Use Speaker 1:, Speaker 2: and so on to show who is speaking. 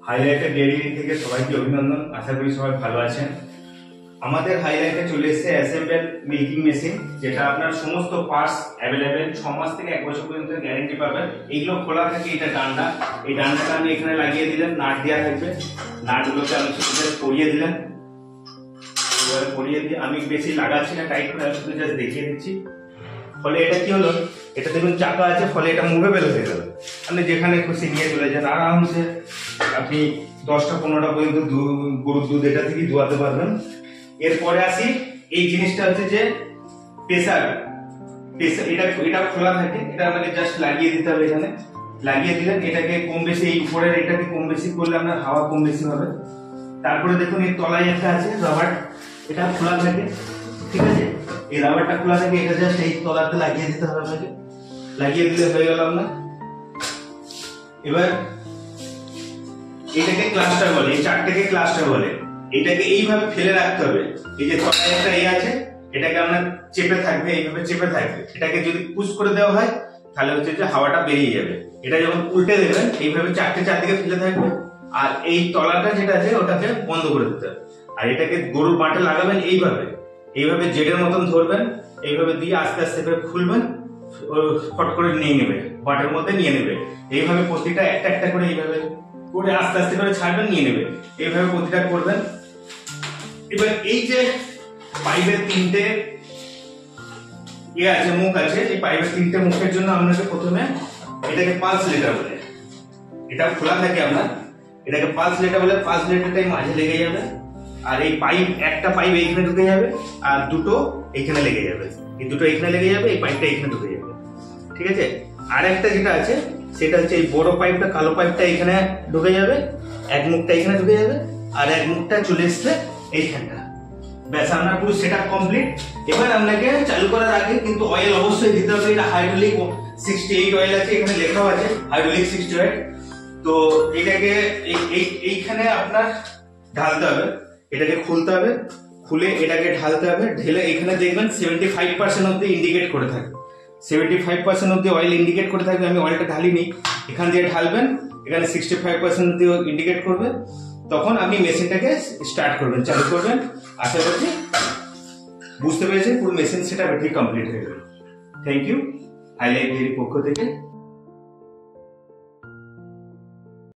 Speaker 1: হাইলাইটের dairy থেকে সবাইকে অভিনন্দন। আশা করি সবাই ভালো আছেন। আমাদের হাইলাইটে চলে এসেছে অ্যাসেম্বল মিল্কিং মেশিন, যেটা আপনার সমস্ত পার্টস অ্যাভেলেবেল। 6 মাস থেকে 1 বছর পর্যন্ত গ্যারেন্টি পাবেন। এইগুলো খোলা থাকে, এটা ডান্ডা, এই ডান্ডাটা আমি এখানে লাগিয়ে দিলাম, নাট দেওয়া থাকবে। নাটগুলোকে আমি শুধু পরিয়ে দিলাম। এবারে পরিয়ে দিয়ে আমি বেশি লাগাচ্ছি না, টাইট করে আমি শুধু জাস্ট দেখিয়ে দিচ্ছি। ফলে এটা কি হলো, এটা দেখুন চাকা আছে, ফলে এটা মুভেবল হয়ে গেল। আপনি যেখানে খুশি নিয়ে চলে যান আরামসে। আপনি 10টা 15টা পর্যন্ত গরুর দুধ এটা থেকে দুয়াতে পারবেন। এরপরে আসি, এই জিনিসটা হচ্ছে যে প্রেসার। এটা খোলা থাকে, এটা আমাকে জাস্ট লাগিয়ে দিতে হবে। এখানে লাগিয়ে দিলেন, এটাকে কম বেশি, এই উপরের এটাকে কম বেশি করলে আপনার হাওয়া কম বেশি হবে। তারপরে দেখুন এই তলায় একটা আছে রাবার, এটা খোলা থাকে, ঠিক আছে। এই রাবারটা খোলা থাকে, এটা জাস্ট এই তলাতে লাগিয়ে দিতে হবে আপনাকে। লাগিয়ে দিলে হয়ে গেল আপনার। এবার এটাকে ক্লাস্টার বলে, এই চারটাকে ক্লাস্টার বলে। এটাকে এইভাবে ফেলে রাখতে হবে। এই যে তলায় একটা আছে, এটাকে আপনার চেপে থাকবে, এইভাবে চেপে থাকবে। এটাকে যদি পুশ করে দেওয়া হয় তাহলে হচ্ছে যে হাওয়াটা বেরিয়ে যাবে। এটা যখন উল্টে দেবেন এইভাবে চারদিকে ফেলে থাকবে, আর এই তলাটা যেটা আছে ওটাকে বন্ধ করে দিতে হবে। আর এটাকে গরুর বাটে লাগাবেন এইভাবে জেডের মতন ধরবেন, এইভাবে দিয়ে আস্তে আস্তে করে খুলবেন, ফট করে নিয়ে নেবে, বাটের মধ্যে নিয়ে নেবে। এইভাবে প্রতিটা একটা করে এইভাবে করে আস্তে আস্তে করে ছাড়বেন, নিয়ে নেবে। এইভাবে প্রতিটা করবেন। এবার এই যে পাইপের 3টে আছে, মুখ আছে, এই পাইপের 3টে মুখের জন্য আপনাকে প্রথমে এটাকে পালস লেটার বলে। এটা খোলা থাকে আপনার, এটাকে পালস লেটার বলে। পালস লেটারটাই মাঝে লেগে যাবে, আর এই পাইপ, একটা পাইপ এইখানে ঢুকে যাবে, আর দুটো এইখানে লেগে যাবে। এই দুটো এইখানে লেগে যাবে, এই পাইপটা এইখানে ঢুকে যাবে, ঠিক আছে। আর একটা যেটা আছে সেটা হচ্ছে এই বড় পাইপটা, কালো পাইপটা এখানে ঢুকে যাবে, এক মুখটা এখানে ঢুকে যাবে, আর এক মুখটা চলে আসছে এইখানটা। ব্যাস, আপনার পুরো সেটআপ কমপ্লিট। এবার আপনাকে চালু করার আগে কিন্তু অয়েল অবশ্যই দিতে হবে। এটা হাইড্রোলিক 68 অয়েল আছে, এখানে লেখাও আছে হাইড্রোলিক 68। তো এটাকে এইখানে আপনার ঢালতে হবে, এটাকে খুলতে হবে, খুলে এটাকে ঢালতে হবে। ঢেলে এখানে দেখবেন 75% অব্দি ইন্ডিকেট করে থাকবে, 75% অব্দি অয়েল ইন্ডিকেট করে থাকবে। আমি অয়েলটা ঢালিনি, এখান দিয়ে ঢালবেন, এখানে 65% অব্দি ইন্ডিকেট করবে। তখন আপনি মেশিনটাকে স্টার্ট করবেন, চালু করবেন। আশা করছি বুঝতে পেরেছেন, পুরো মেশিন সেটা কমপ্লিট হয়ে গেল। থ্যাংক ইউ, হাইলাইট ডেইরির পক্ষ থেকে।